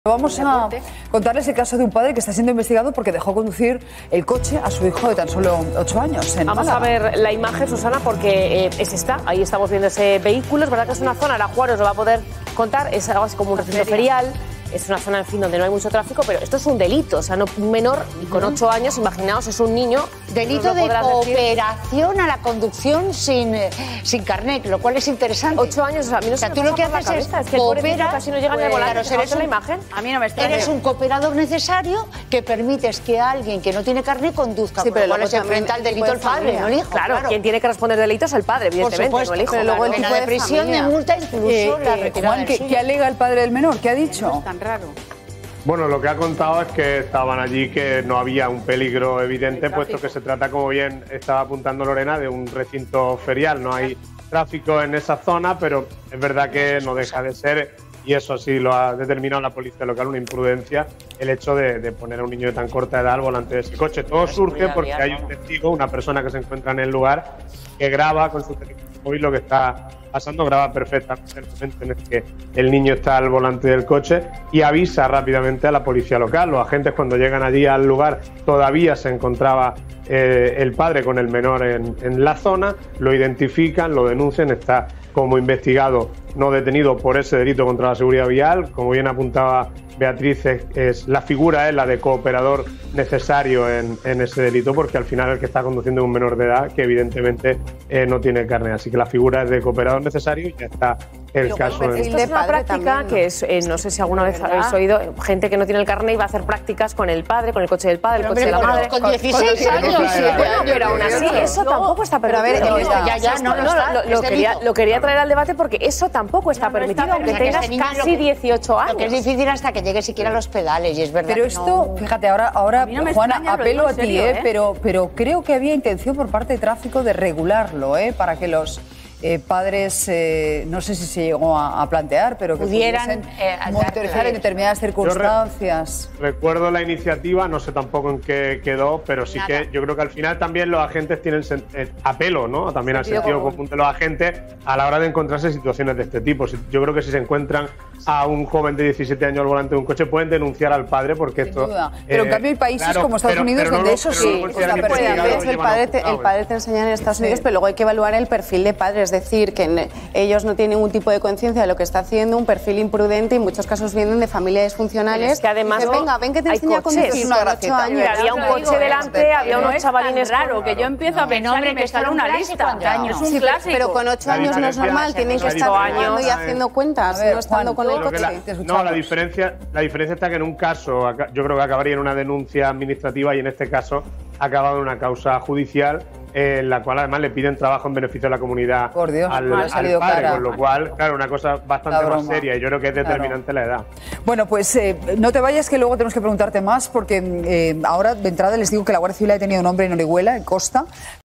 Vamos a contarles el caso de un padre que está siendo investigado porque dejó conducir el coche a su hijo de tan solo 8 años. Vamos a ver la imagen, Susana, porque es esta. Ahí estamos viendo ese vehículo. Es verdad que es una zona, ahora Juan os lo va a poder contar, es algo así como un recinto ferial. Es una zona, en fin, donde no hay mucho tráfico, pero esto es un delito. O sea, no, un menor con 8 años, imaginaos, es un niño. Delito de cooperación a la conducción sin carnet, lo cual es interesante. 8 años, o sea, a mí no tú lo que haces es que cooperas, casi no llega ni a volar. Eres la imagen. A mí no me extraña. Eres un cooperador necesario que permites que alguien que no tiene carnet conduzca. Sí, pero luego se enfrenta al delito el padre, no el hijo. Claro, quien tiene que responder delito es el padre, evidentemente, no el hijo. Pero luego el tipo de prisión, de multa, incluso la retirada. Juan, ¿qué alega el padre del menor? ¿Qué ha dicho? Es tan raro. Bueno, lo que ha contado es que estaban allí, que no había un peligro evidente, puesto que se trata, como bien estaba apuntando Lorena, de un recinto ferial. No hay tráfico en esa zona, pero es verdad que no deja de ser, y eso sí lo ha determinado la policía local, una imprudencia, el hecho de poner a un niño de tan corta edad al volante de ese coche. Todo surge porque hay un testigo, una persona que se encuentra en el lugar, que graba con su teléfono móvil lo que está pasando, graba perfectamente el momento en el que el niño está al volante del coche y avisa rápidamente a la policía local. Los agentes, cuando llegan allí al lugar, todavía se encontraba el padre con el menor en la zona, lo identifican, lo denuncian, está como investigado, no detenido por ese delito contra la seguridad vial. Como bien apuntaba Beatriz, la figura es la de cooperador necesario en ese delito, porque al final el que está conduciendo es un menor de edad que evidentemente no tiene carnet. Así que la figura es de cooperador necesario y ya está el caso. Esto es una práctica que es, no sé si alguna vez habéis oído, gente que no tiene el carnet y va a hacer prácticas con el padre, con el coche del padre, el coche de la madre. Con 16 años. Pero aún así, eso tampoco está permitido. Lo quería traer al debate porque eso tampoco está permitido, aunque tengas casi 18 años. Que es difícil hasta que llegue siquiera a los pedales, y es verdad. Pero esto, fíjate, ahora Juana, apelo a ti, pero creo que había intención por parte de tráfico de regularlo, para que los padres, no sé si se llegó a plantear, pero que pudieran monitorizar en determinadas circunstancias. Recuerdo la iniciativa, no sé tampoco en qué quedó, pero sí que yo creo que al final también los agentes tienen apelo, ¿no? También al sentido común de los agentes a la hora de encontrarse situaciones de este tipo. Yo creo que si se encuentran a un joven de 17 años al volante de un coche, pueden denunciar al padre, porque esto... Pero en cambio hay países como Estados Unidos donde eso sí. El padre te enseña en Estados Unidos, pero luego hay que evaluar el perfil de padre. Es decir, que ellos no tienen ningún tipo de conciencia de lo que está haciendo, un perfil imprudente, y en muchos casos vienen de familias disfuncionales. Es que además dice, venga, ven que te enseña a conducir con 8 años. Había un coche delante, había unos chavalines. Raro, que yo empiezo a pensar en que está en una lista. Es un clásico. Pero con 8 años no es normal, tienen que estar jugando y haciendo cuentas, no estando con el coche. No, la diferencia está que en un caso, yo creo que acabaría en una denuncia administrativa, y en este caso ha acabado en una causa judicial, en la cual además le piden trabajo en beneficio de la comunidad al padre, con lo cual, claro, una cosa bastante más seria, y yo creo que es determinante la edad. Bueno, pues no te vayas, que luego tenemos que preguntarte más, porque ahora de entrada les digo que la Guardia Civil ha detenido a un hombre en Orihuela, en Costa.